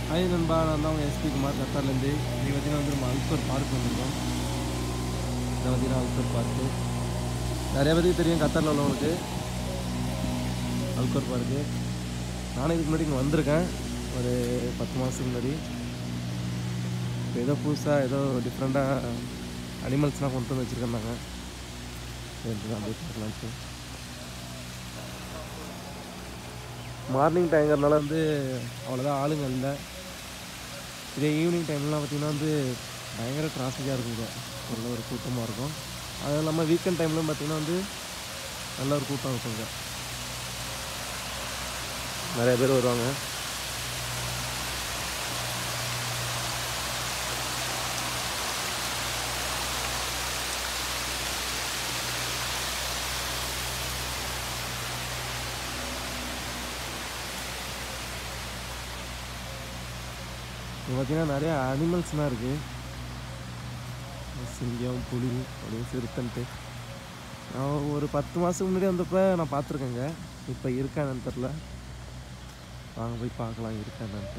Hi நண்பா, நான் தான் உங்கள் எஸ்பி குமார் கத்தார்லேருந்து. இன்றைக்கி பார்த்தீங்கன்னா வந்து நம்ம அல்கோர் பார்க் வந்திருக்கோம். இதை பார்த்தீங்கன்னா அல்கோர் பார்க்கு நிறைய பேருக்கு தெரியும், கத்தாரில் உள்ளவங்களுக்கு அல்கோர் பார்க்கு. நானும் இதுக்கு முன்னாடி இங்கே வந்திருக்கேன் ஒரு 10 மாதத்துக்கு முன்னாடி. இப்போ ஏதோ புதுசாக ஏதோ டிஃப்ரெண்ட்டாக அனிமல்ஸ்லாம் கொண்டு வந்து வச்சுருக்காங்க. அப்படியே பார்க்கலான்ட்டு. மார்னிங் டைங்கிறதுனால வந்து அவ்வளோதான் ஆளுங்க இல்லை. இதே ஈவினிங் டைம்லாம் பார்த்திங்கன்னா வந்து பயங்கர டிராஃபிக்காக இருக்குங்க, நல்ல ஒரு கூட்டமாக இருக்கும். அதுவும் இல்லாமல் வீக்கெண்ட் டைம்லாம் பார்த்திங்கன்னா வந்து நல்ல ஒரு கூட்டம் இருக்குங்க, நிறைய பேர் வருவாங்க. இங்கே பார்த்திங்கன்னா நிறைய அனிமல்ஸ்லாம் இருக்குது. சிங்கம், புலி, அப்படியே சிறுத்தைன்ட்டு. நான் ஒரு 10 மாதத்துக்கு முன்னாடி வந்தப்போ நான் பார்த்துருக்கேங்க. இப்போ இருக்கான்னு தெரில, வாங்க போய் பார்க்கலாம் இருக்கான்ட்டு.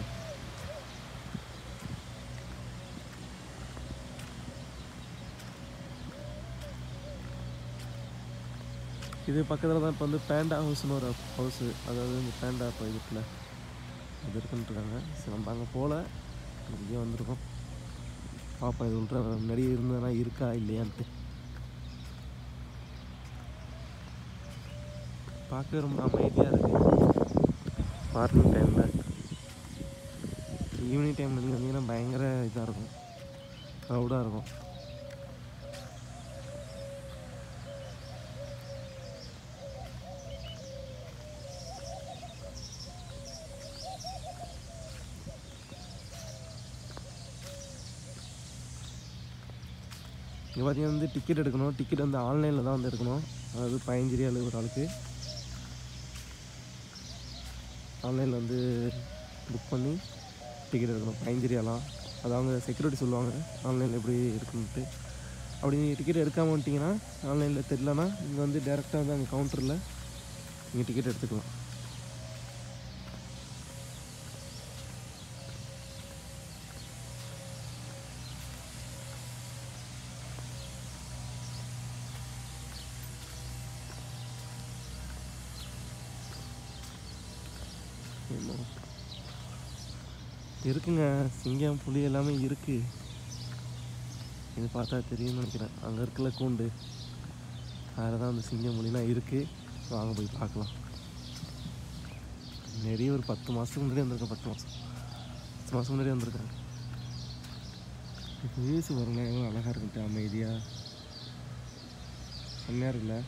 இது பக்கத்தில் தான் இப்போ வந்து பேண்டா ஹவுஸ்னு ஒரு ஹவுஸு, அதாவது இந்த பேண்டா ப்ரைவேட்டில் அது இருக்குன்ட்டுருக்காங்க. சரி, நம்ம அங்கே போகல, இங்கே வந்திருக்கோம். பார்ப்போம் இது உள்ள முன்னாடி இருந்ததுன்னா இருக்கா இல்லையான்ட்டு. பார்க்க ரொம்ப அமைதியாக இருக்குது மார்னிங் டைமில். ஈவினிங் டைமில் நீங்கள் வந்தீங்கன்னா பயங்கர இதாக இருக்கும், க்ரௌடாக இருக்கும். இங்கே பார்த்தீங்கன்னா வந்து டிக்கெட் எடுக்கணும். டிக்கெட் வந்து ஆன்லைனில் தான் வந்து எடுக்கணும். அதாவது 15 ரியால் ஒரு ஆளுக்கு. ஆன்லைனில் வந்து புக் பண்ணி டிக்கெட் எடுக்கணும், 15 ரியாலாம். அது அவங்க செக்யூரிட்டி சொல்லுவாங்க ஆன்லைனில் எப்படி இருக்குன்ட்டு. அப்படி நீங்கள் டிக்கெட் எடுக்காமல் வந்துட்டிங்கன்னா, ஆன்லைனில் தெரியலனா இங்கே வந்து டேரெக்டாக வந்து அங்கே கவுண்டரில் நீங்கள் டிக்கெட் எடுத்துக்கலாம். இருக்குங்க, சிங்கம், புலி எல்லாமே இருக்குது. இது பார்த்தா தெரியும்னு நினைக்கிறேன். அங்கே இருக்கல கூண்டு, அதில் தான் அந்த சிங்கம், புலிலாம் இருக்குது. வாங்க போய் பார்க்கலாம். நிறைய ஒரு 10 மாதத்துக்கு முன்னாடி வந்திருக்கேன். 10 மாதம் முன்னாடி வந்திருக்கேன். இப்போ வீசு வரலாம், எவ்வளோ அழகாக இருக்குன்ட்டு, அமைதியாக செம்மையாக இருக்குல்ல.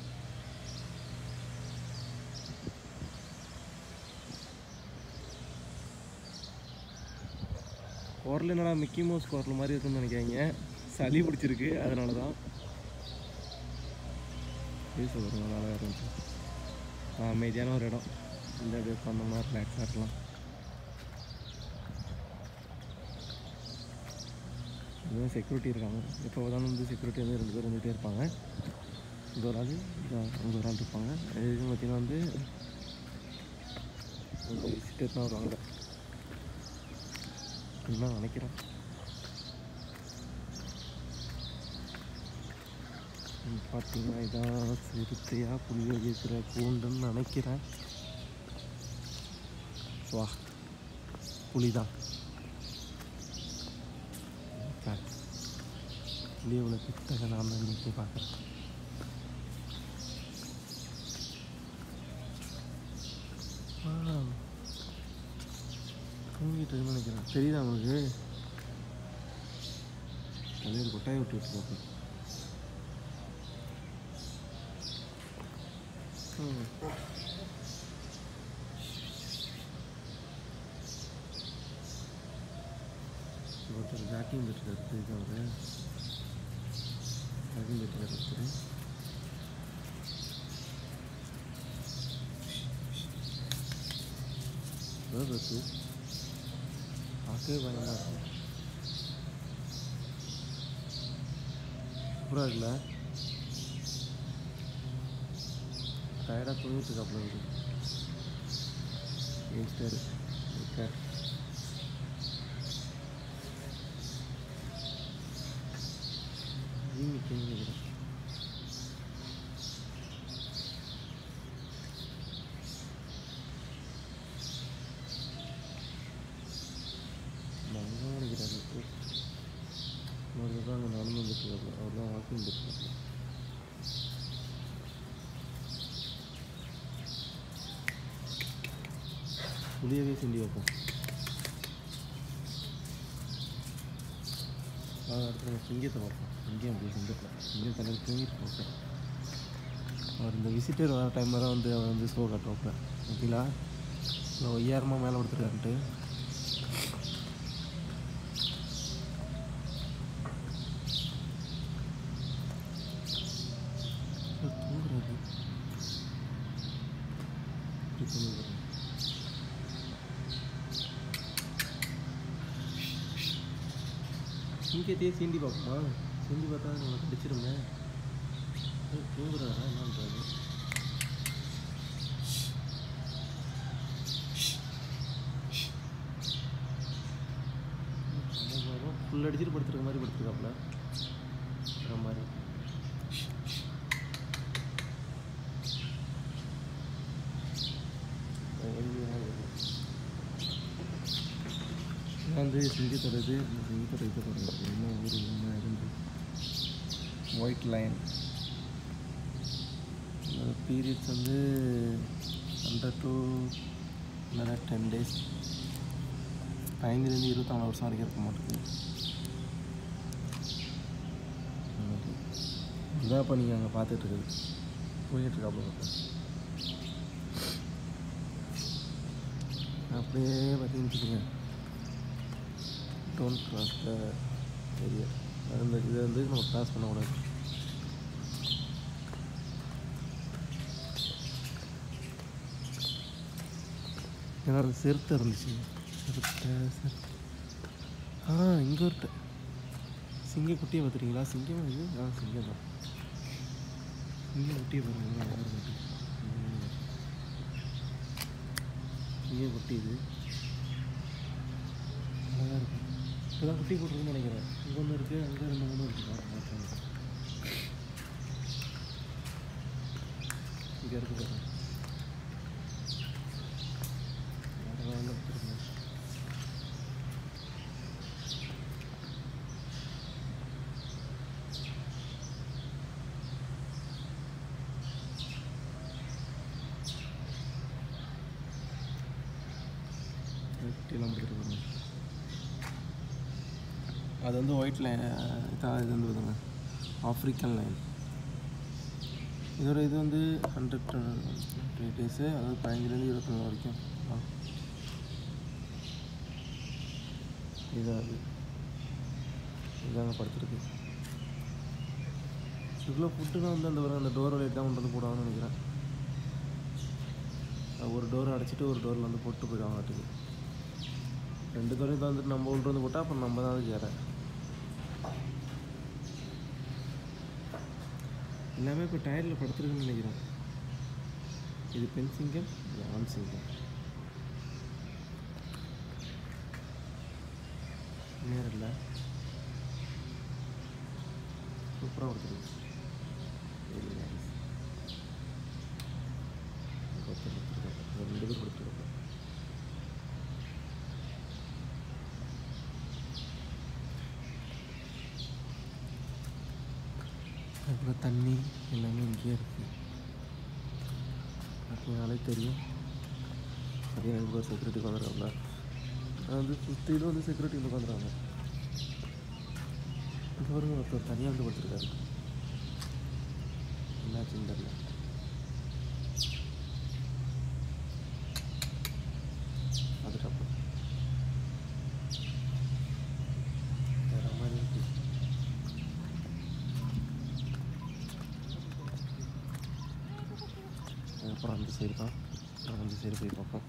குரல் என்னடா மிக்கி மவுஸ் குரல் மாதிரி இருக்குன்னு நினைக்காங்க, சளி பிடிச்சிருக்கு, அதனால தான். வீசு வரும், அழகாக இருந்துச்சு. அமைதியான ஒரு இடம், இந்த அப்படியே பண்ணோம்னா ரிலாக்ஸாக இருக்கலாம். இதுவும் செக்யூரிட்டி இருக்காங்க. எப்போ பார்த்தாலும் வந்து செக்யூரிட்டி வந்து 2 பேர் வந்துகிட்டே இருப்பாங்க. இங்கே ஒரு ஆள், அங்கே ஒரு ஆள் இருப்பாங்க. இது பார்த்திங்கன்னா வந்து விசிட்டர் தான் வருவாங்க நான் நினைக்கிறேன். பார்த்தீங்கன்னா இதான் சிறுத்தையா புலியை இருக்கிற கூண்டுன்னு நினைக்கிறேன். வா, புலிதான். புலி இவ்வளோ கிட்டக்க நான் தான் நிற்க பார்க்குறேன். தூங்கிட்டு இருக்குன்னு நினைக்கிறேன். தெரியுதா உங்களுக்கு? தலைவர் கொட்டாயை விட்டு விட்டு பார்ப்பேன். ஒருத்தர் ஜாக்கிங் பெட்டில் தெரியுது, அவர் ஜாக்கிங் பெட்டில் ஒருத்தர். பஸ்ஸு பார்க்கவே பயமாக இருக்கும். சூப்பராக இருக்குல்ல. டயர்டாக தூங்கிட்டு இருக்காப்புல இருக்குது. புளியவே சிண்டி வைப்போம். அடுத்து நம்ம சிங்கத்தை பார்ப்போம். சிங்கம் அப்படி சிங்கத்தில் சிங்கம் தலையில் தூங்கிட்டு பார்ப்பேன். அவர் இந்த விசிட்டர் வர டைமில் தான் வந்து அவர் வந்து ஷோ காட்டுவாப்பேன். ஓகேங்களா, இல்லை ஒய்யாரமாக மேலே கொடுத்துருக்கான்ட்டு தூங்குறாரு. சிங்கத்தையே சீண்டி பார்ப்போமா? சீண்டி பார்த்தா நம்ம கடிச்சிருங்க. தூங்குறாரா என்னன்றாரு? ஃபுல் அடிச்சுட்டு படுத்துருக்க மாதிரி படுத்துருக்காப்புல மாதிரி. வந்து சிங்கத்தோட இது, இந்த சிங்கத்தோட இது போடுறது என்ன ஊர் ஒன்று இருந்து ஒயிட் லைன். பீரியட்ஸ் வந்து 100 to 10 days, 15 to 24 வருஷம் வரைக்கும் இருக்க மாட்டேங்குது. இதான் இப்போ நீங்கள் அங்கே பார்த்துட்ருக்குது போயிட்டுருக்காப்புல பார்ப்பேன். அப்படியே பார்த்தீங்கன்னு டோன்ட் கிராஸ் த ஏரியா. அந்த இதை வந்து நம்ம கிராஸ் பண்ணக்கூடாது. ஏன்னா அது சிறுத்தை இருந்துச்சு. சிறுத்தை இங்கே ஒரு சிங்க குட்டியை பார்த்துட்டீங்களா? சிங்கம் இது சிங்கம் தான். சிங்க குட்டியை பாருங்க, சிங்க குட்டி இது அழகாக இருக்கும். இப்போதான் குட்டி போட்டுருக்குன்னு நினைக்கிறேன். இங்கே ஒன்று இருக்குது, அங்கே 2 3 இருக்குது. இங்கே இருக்குது பாருங்க. அது வந்து ஒயிட் லைன் தான். இது வந்து பார்த்துங்க ஆஃப்ரிக்கன் லைன். இதோட இது வந்து 120 days, அதாவது 15 to 24 வரைக்கும். இதான் இதாங்க படுத்துருக்கு. இவ்வளோ ஃபுட்டுலாம் வந்து அந்த டோர் வழியாக தான் கொண்டு வந்து போடுவாங்கன்னு நினைக்கிறேன். ஒரு டோரை அடைச்சிட்டு ஒரு டோரில் வந்து போட்டு போயிடுவாங்க. ஆட்டுக்கு 2 டோரையும் தான் வந்துட்டு நம்ம உள்ள வந்து போட்டால் அப்புறம் நம்ம தான் அது சேர. எல்லாமே இப்போ டயரில் படுத்துருக்குன்னு நினைக்கிறேன். இது பெண் சிங்கம், இது ஆண் சிங்கம். நேரம் இல்லை, சூப்பராக படுத்துருக்கு. Very nice. 2 பேர் படுத்துருக்காங்க. அதுக்கப்புறம் தண்ணி எல்லாமே இங்கேயே இருக்குது. அப்படினாலே தெரியும். அதே எனக்கு கூட செக்யூரிட்டி உட்காந்துருக்காங்க. வந்து சுற்றிலும் வந்து செக்யூரிட்டி உட்காந்துருக்காங்க. இங்கே பாருங்க, ஒருத்தர் தனியாக வந்து படுத்துருக்காரு. என்னாச்சுன்னு தெரியல. அதுக்கப்புறம் வேறு மாதிரி இருக்குது. அதுக்கப்புறம் அந்த சைடு தான், அந்த சைடு போய் பார்ப்போம்.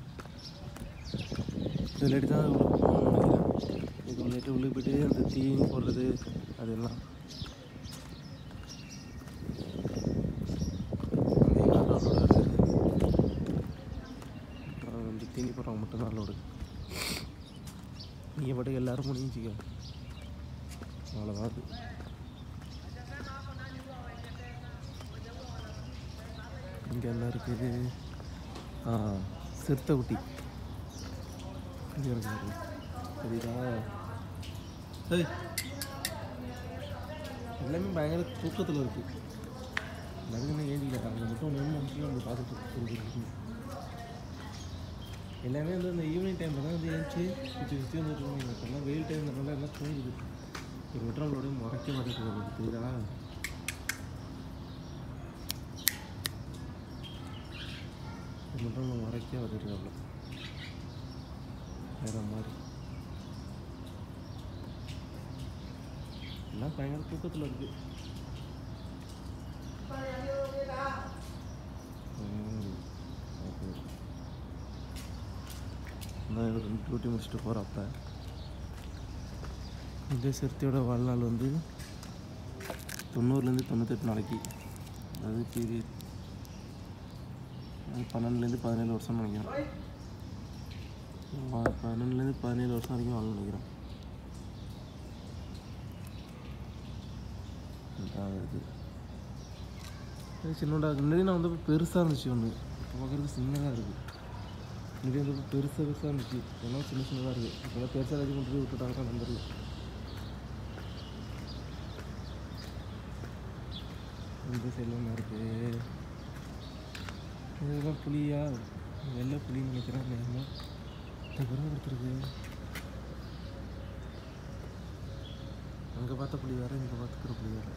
இதில் தான் போகணும்னு நினைக்கிறேன். இது வந்துட்டு உள்ளே போய்ட்டு அந்த தீனி போடுறது அதெல்லாம் வந்து தீனி போடுறவங்க மட்டும்தான் அலோடு. நீங்கள் பாட்டுக்கு எல்லோரும் முடிஞ்சிக்க அவ்வளோதான். அது இங்கே என்ன இருக்குது? சிறுத்தை குட்டி இங்கே இருக்குது. சரிதா? எல்லாமே பயங்கர தூக்கத்தில் இருக்குது. நடுங்கன்னு ஏந்திக்கல, அவங்க மட்டும் ஒன்று நிமிஷம் நம்ம பார்த்துட்டு இருக்கு. எல்லாமே வந்து அந்த ஈவினிங் டைமில் தான் வந்து ஏஞ்சி சுற்றி வந்துட்டு இருக்கோம். இப்போல்லாம் வெயில் டைம்னால எல்லாம் தூங்குது. ஒரு வெட்டரங்களோடய முறைக்க மாட்டேங்குது, தெரியுதா? ஒரு வெட்டரங்களை முறைக்க வந்துட்டு வேறு மாதிரி எல்லாம் பயங்கர தூக்கத்தில் இருக்குது. டியூட்டி முடிச்சுட்டு போகிறப்ப இந்த சிறுத்தையோட வாழ்நாள் வந்து 90லேருந்து 98 நாளைக்கு, அதாவது பீரியட் 12லேருந்து 17 வருஷம்னு நினைக்கிறேன். 12லேருந்து 17 வருஷம் வரைக்கும் வாழ நினைக்கிறேன். இது சின்னோட முன்னாடி நான் வந்து பெருசாக இருந்துச்சு ஒன்று, இப்போ பார்க்குறது சின்னதாக இருக்குது. முன்னாடி வந்து பெருசாக இருந்துச்சு, எல்லாம் சின்னதாக இருக்குது. இப்போலாம் பெருசாக எல்லாத்தையும் கொண்டு போய் விட்டுட்டாங்க நம்பரில். இந்த சைடில் ஒன்று இருக்குது. இதெல்லாம் புளியா, வெள்ளை புளின்னு நினைக்கிறேன். நேரமாக அப்புறம் கொடுத்துருக்கு. அங்கே பார்த்த புளி வேறு, இங்கே பார்த்துக்கிற புளி வேறு.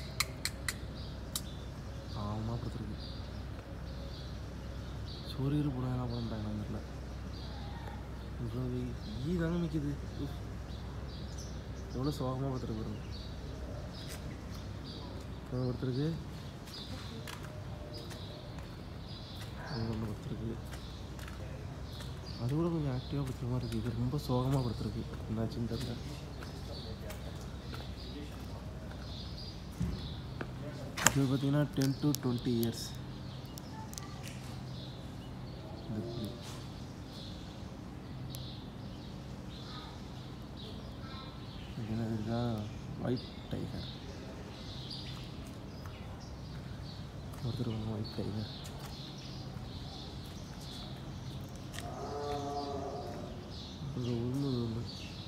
ஆமாம் கொடுத்துருக்கு. சோறு போட என்ன பண்ணுறாங்க நம்ம இவ்வளோ ஈ தாங்க மிக்குது. எவ்வளோ சோகமாக கொடுத்துருக்கு பாருங்க. ஒருத்தருக்கு ஒன்று கொடுத்துருக்கு. அது கூட கொஞ்சம் ஆக்டிவாக கொடுத்துற மாதிரி இருக்குது. இது ரொம்ப சோகமாக கொடுத்துருக்கு. என்னாச்சுன்னு தெரியல. இது பார்த்திங்கன்னா 10 to 20 years. இதுதான் ஒயிட் டைகர். ஒருத்தர் ஒயிட் டைகர். ஒன்று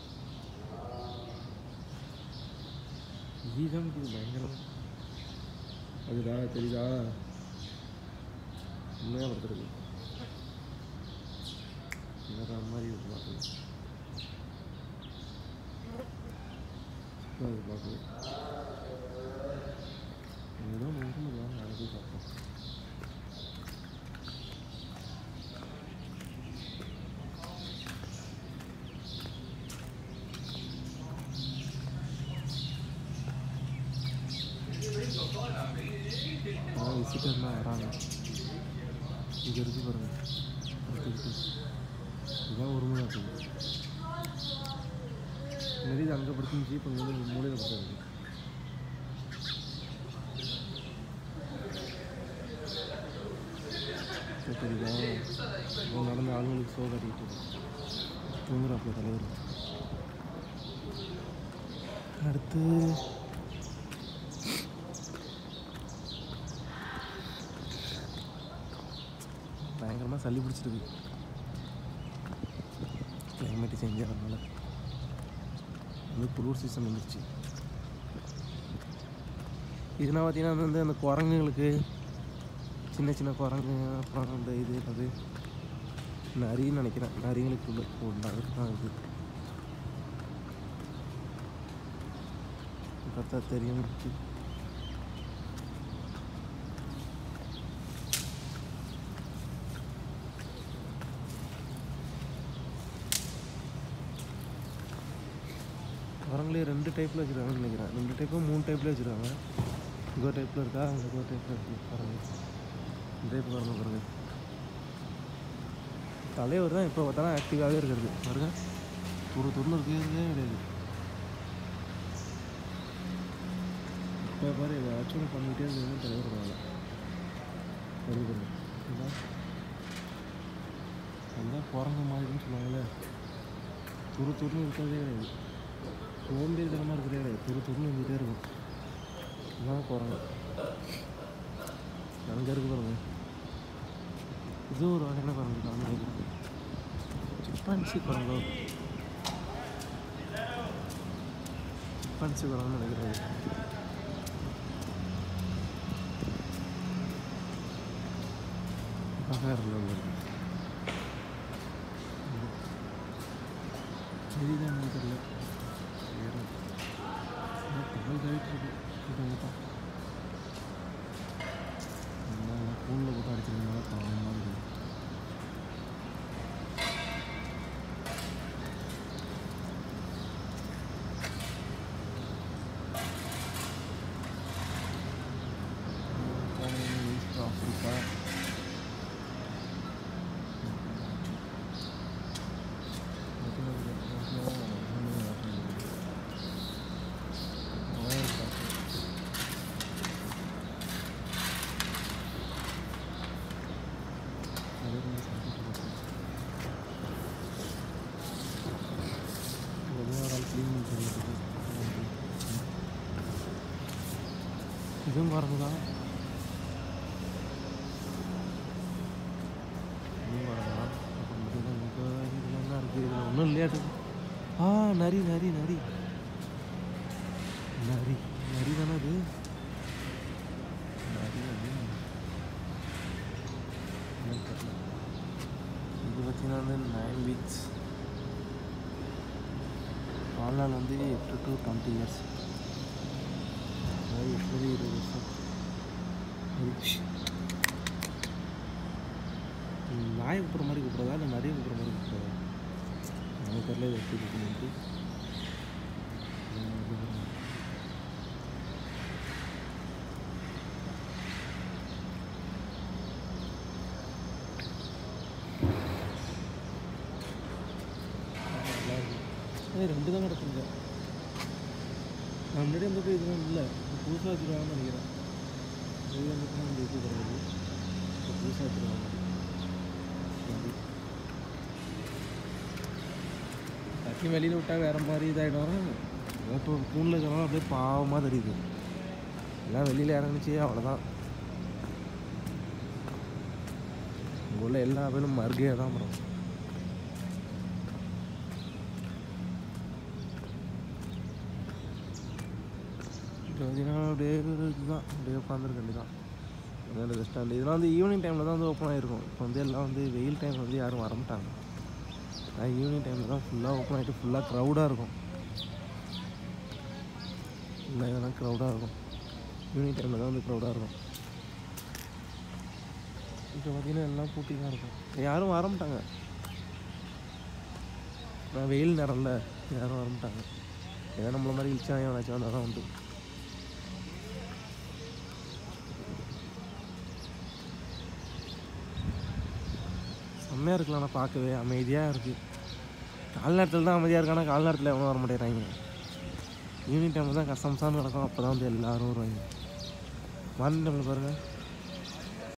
இதுதான் பயங்கரம். அதுதா தெரியுதா? உண்மையாக படுத்துருக்கு. வேறு மாதிரி இருக்கு பார்க்குது. அது பார்க்குது. ஏதோ ஒன்று நடந்து பார்ப்போம். விசிட்டர்லாம் வராங்க. இங்கே இருக்கு பாருங்க, இதுதான் ஒரு மணி ஆகுது. நிறைய அங்கே படுத்துச்சு, இப்போ வந்து மூலையில் படுத்துருக்கு. தெரியுதா? நடந்த ஆளுங்களுக்கு சோ காட்டிக்கிட்டு தூங்குறாப்புல தலைவர். அடுத்து பயங்கரமாக சளி பிடிச்சிருக்கு. கிளைமேட்டு சேஞ்ச் ஆகிறதுனால வந்து குளிர் சீசன் வந்துருச்சு. இதெல்லாம் பார்த்தீங்கன்னா வந்து அந்த குரங்குங்களுக்கு, சின்ன சின்ன குரங்கு, அப்புறம் அந்த இது அது நரின்னு நினைக்கிறேன், நரிகளுக்குள்ள உண்டாகிறது தான் இது. பார்த்தா தெரியும் இருக்கு. குரங்குலேயே 2 டைப்பில் வச்சுருக்காங்கன்னு நினைக்கிறேன். 2 டைப்போ 3 டைப்பில் வச்சுருக்காங்க. இங்கே ஒரு டைப்பில் இருக்கா, அங்கே ஒரு டைப்பில் இருக்குது குரங்கு. இந்த டைப் குரங்கு பாருங்க. தலைவர் தான் இப்போ பார்த்தாலும் ஆக்டிவாகவே இருக்கிறது பாருங்க. துருன்னு இருக்கிறதே கிடையாது. இப்போ பாரு ஏதாச்சும் பண்ணிகிட்டே இருந்ததுன்னு தலைவர் வேலை வருது. அதுதான் குரங்கு மாதிரின்னு சொல்லுவாங்கள்ல, துருன்னு இருக்கிறதே கிடையாது. சோம்பேறித்தனமாக இருக்கிறதே கிடையாது. துருன்னு இருந்துகிட்டே இருக்கும். இதுதான் குரங்கு. அங்கே இருக்கு பாருங்க. இது ஒரு வகையான குரங்கு தான் நினைக்கிறேன். சிப்பான்சி குரங்கு, சிப்பான்சி குரங்குன்னு நினைக்கிறேன். வேறு லெவலில் சரிதான் எனக்கு தெரியல வேறு தமிழ் கழிட்டு இருக்கு ஃபோனில் போட்டு அடிச்சிருந்தனால பாவமாக இருக்குது. ஈஸ்ட் ஆஃப்ரிக்கா இதுவும் பாருங்களா இதுவும் பாருங்களா இதில் என்ன இருக்குது இதில் ஒன்றும் இல்லையாட்டு நரி நரி நரி நரி நரி தானே அது நரி அது இது பார்த்தீங்கன்னா வந்து 9 வீக்ஸ் வாழ்நாள் வந்து 8 to 20 இயர்ஸ் அதாவது 20 வருஷம். நாயை கூப்பிட்ற மாதிரி கூப்பிட்றதா இல்லை நிறைய கூப்பிட்ற மாதிரி கூப்பிட்றதா எனக்கு தெரியல இது எப்படி கூப்பிட்டு ரெண்டு தான் கிடக்குங்க. நான் முன்னாடி வந்துட்டு இதெல்லாம் இல்லை புதுசாக வச்சுருவாங்கன்னு நினைக்கிறேன். இது வந்துட்டு இந்த இது கிடையாது புதுசாக வச்சுருவாங்க. தட்டி வெளியில் விட்டால் வேறு மாதிரி இதாகிடும். இப்போ கூண்டில் இருக்கிறனால அப்படியே பாவமாக தெரியுது. எல்லாம் வெளியில் இறங்குச்சு அவ்வளோதான். உங்கள் உள்ள எல்லா பேரும் மருகையாக தான் அப்புறம் இப்போ பார்த்தீங்கன்னா அப்படியே இதுதான் அப்படியே உட்காந்துருக்க வேண்டியதான். அதனால் ரெஸ்டாரண்ட் இதெல்லாம் வந்து ஈவினிங் டைமில் தான் வந்து ஓப்பன் ஆகிருக்கும். இப்போ வந்து எல்லாம் வந்து வெயில் டைம் வந்து யாரும் வரமாட்டாங்க. ஈவினிங் டைமில் தான் ஃபுல்லாக ஓப்பன் ஆகிட்டு ஃபுல்லாக க்ரௌடாக இருக்கும். ஃபுல்லாக இதெல்லாம் க்ரௌடாக இருக்கும். ஈவினிங் டைமில் தான் வந்து க்ரௌடாக இருக்கும். இப்போ பார்த்தீங்கன்னா எல்லாம் பூட்டி தான் இருக்கும். யாரும் வரமாட்டாங்க. வெயில் நேரம்ல யாரும் வரமாட்டாங்க. ஏதோ நம்மள மாதிரி இழிச்சா ஏதாச்சும் வந்தால் தான் உண்டு. செம்மையாக இருக்கலாம். ஆனால் பார்க்கவே அமைதியாக இருக்குது. கால் நேரத்தில் தான் அமைதியாக இருக்கு. ஆனால் கால் நேரத்தில் எவனும் வர மாட்டேங்கிறாங்க. ஈவினிங் டைமில் தான் கஷ்டம்சான்னு நடக்கும். அப்போ தான் வந்து எல்லோரும் வருவாங்க. மார்னிங் டைமில் பாருங்கள்